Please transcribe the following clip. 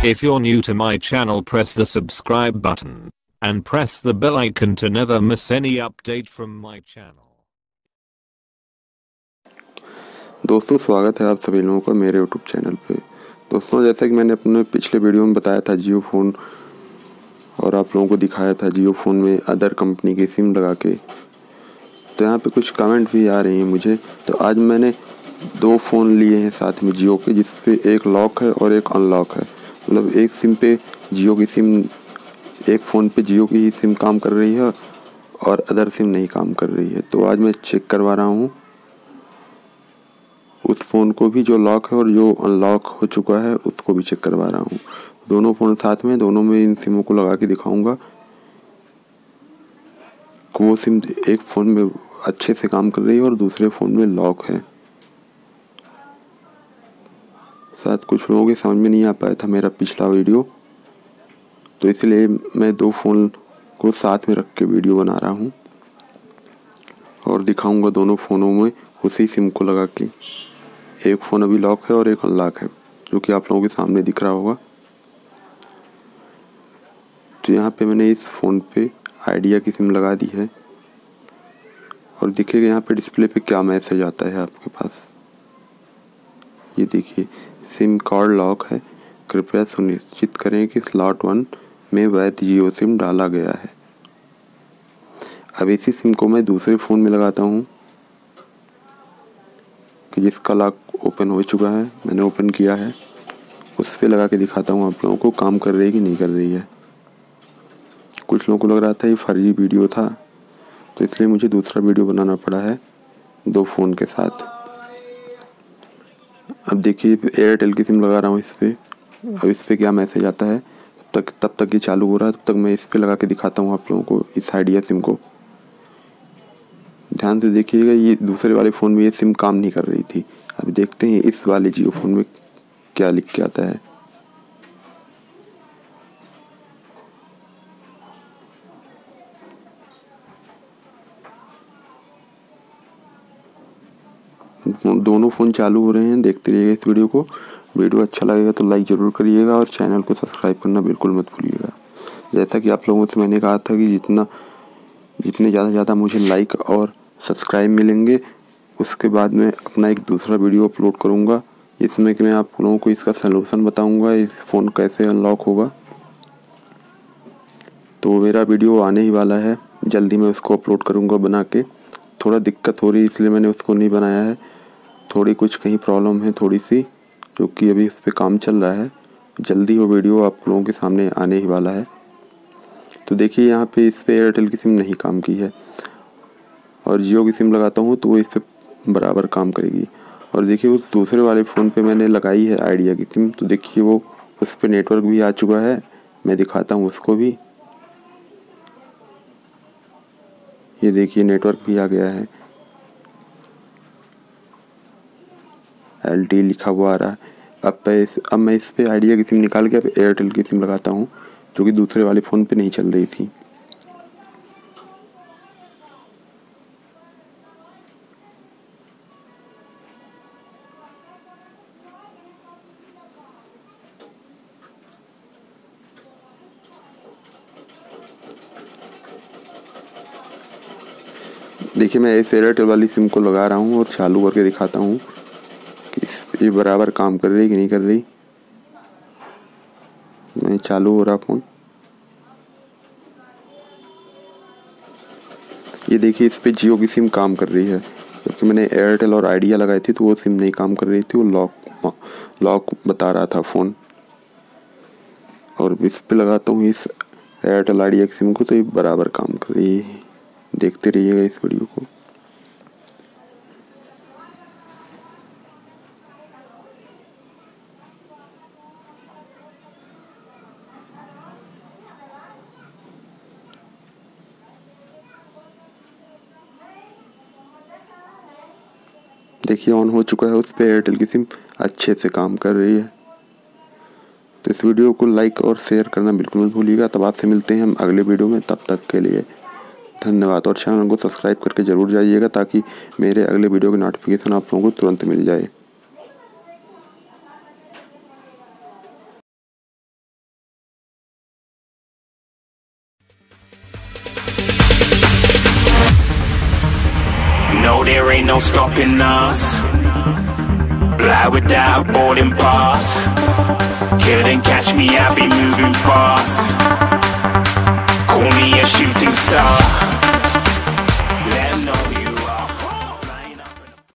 If you're new to my channel, press the subscribe button and press the bell icon to never miss any update from my channel. दोस्तों स्वागत है आप सभी लोगों का मेरे YouTube चैनल पे। दोस्तों जैसा कि मैंने अपने पिछले वीडियो में बताया था जियो फ़ोन और आप लोगों को दिखाया था जियो फ़ोन में अदर कंपनी की सिम लगा के, तो यहाँ पे कुछ कमेंट भी आ रही हैं मुझे। तो आज मैंने दो फ़ोन लिए हैं साथ में जियो के, जिस पे एक लॉक है और एक अनलॉक है। मतलब एक सिम पे जियो की सिम, एक फ़ोन पे जियो की ही सिम काम कर रही है और अदर सिम नहीं काम कर रही है। तो आज मैं चेक करवा रहा हूँ उस फ़ोन को भी जो लॉक है और जो अनलॉक हो चुका है उसको भी चेक करवा रहा हूँ। दोनों फ़ोन साथ में, दोनों में इन सिमों को लगा के दिखाऊंगा कि वो सिम एक फ़ोन में अच्छे से काम कर रही है और दूसरे फ़ोन में लॉक है। शायद कुछ लोगों के समझ में नहीं आ पाया था मेरा पिछला वीडियो, तो इसलिए मैं दो फ़ोन को साथ में रख के वीडियो बना रहा हूँ और दिखाऊंगा दोनों फ़ोनों में उसी सिम को लगा के। एक फ़ोन अभी लॉक है और एक अनलॉक है, जो कि आप लोगों के सामने दिख रहा होगा। तो यहाँ पे मैंने इस फ़ोन पे आइडिया की सिम लगा दी है और देखिएगा यहाँ पे डिस्प्ले पे क्या मैसेज आता है आपके पास। ये देखिए, सिम कार्ड लॉक है, कृपया सुनिश्चित करें कि स्लॉट 1 में वैध जियो सिम डाला गया है। अब इसी सिम को मैं दूसरे फ़ोन में लगाता हूँ कि जिसका लॉक ओपन हो चुका है, मैंने ओपन किया है, उस पर लगा के दिखाता हूँ आप लोगों को काम कर रही है कि नहीं कर रही है। कुछ लोगों को लग रहा था ये फर्जी वीडियो था, तो इसलिए मुझे दूसरा वीडियो बनाना पड़ा है दो फ़ोन के साथ। अब देखिए एयरटेल की सिम लगा रहा हूँ इस पर। अब इस पर क्या मैसेज आता है, तब तक ये चालू हो रहा है, तब तक मैं इस पर लगा के दिखाता हूँ आप लोगों को इस आइडिया सिम को। ध्यान से देखिएगा, ये दूसरे वाले फ़ोन में ये सिम काम नहीं कर रही थी। अब देखते हैं इस वाले जियो फ़ोन में क्या लिख के आता है। दोनों फ़ोन चालू हो रहे हैं, देखते रहिएगा इस वीडियो को। वीडियो अच्छा लगेगा तो लाइक ज़रूर करिएगा और चैनल को सब्सक्राइब करना बिल्कुल मत भूलिएगा। जैसा कि आप लोगों से मैंने कहा था कि जितने ज़्यादा मुझे लाइक और सब्सक्राइब मिलेंगे, उसके बाद मैं अपना एक दूसरा वीडियो अपलोड करूँगा, इसमें कि मैं आप लोगों को इसका सलूशन बताऊँगा, इस फ़ोन कैसे अनलॉक होगा। तो मेरा वीडियो आने ही वाला है, जल्दी मैं उसको अपलोड करूँगा बना के। थोड़ा दिक्कत हो रही है इसलिए मैंने उसको नहीं बनाया है, थोड़ी कुछ कहीं प्रॉब्लम है थोड़ी सी, जो कि अभी उस पर काम चल रहा है। जल्दी वो वीडियो आप लोगों के सामने आने ही वाला है। तो देखिए यहाँ पे इस पर एयरटेल की सिम नहीं काम की है और जियो की सिम लगाता हूँ तो वो इस पर बराबर काम करेगी। और देखिए उस दूसरे वाले फ़ोन पे मैंने लगाई है आइडिया की सिम, तो देखिए वो उस पर नेटवर्क भी आ चुका है। मैं दिखाता हूँ उसको भी, ये देखिए नेटवर्क भी आ गया है, LTE लिखा हुआ आ रहा है। अब मैं इस पे आइडिया की सिम निकाल के अब एयरटेल की सिम लगाता हूँ, जो कि दूसरे वाले फ़ोन पे नहीं चल रही थी। देखिए मैं इस एयरटेल वाली सिम को लगा रहा हूँ और चालू करके दिखाता हूँ कि ये बराबर काम कर रही है कि नहीं कर रही। नहीं चालू हो रहा फ़ोन। ये देखिए इस पे जियो की सिम काम कर रही है, क्योंकि मैंने एयरटेल और आइडिया लगाई थी तो वो सिम नहीं काम कर रही थी, वो लॉक बता रहा था फ़ोन। और इस पे लगाता हूँ इस एयरटेल आइडिया की सिम को, तो ये बराबर काम कर रही है। देखते रहिएगा इस वीडियो को। देखिए ऑन हो चुका है, उस पर एयरटेल की सिम अच्छे से काम कर रही है। तो इस वीडियो को लाइक और शेयर करना बिल्कुल मत भूलिएगा। तब आपसे मिलते हैं हम अगले वीडियो में, तब तक के लिए धन्यवाद। और चैनल को सब्सक्राइब करके ज़रूर जाइएगा ताकि मेरे अगले वीडियो की नोटिफिकेशन आप लोगों को तुरंत मिल जाए। there ain't no stopping us. Fly without boarding pass. Couldn't catch me, I be moving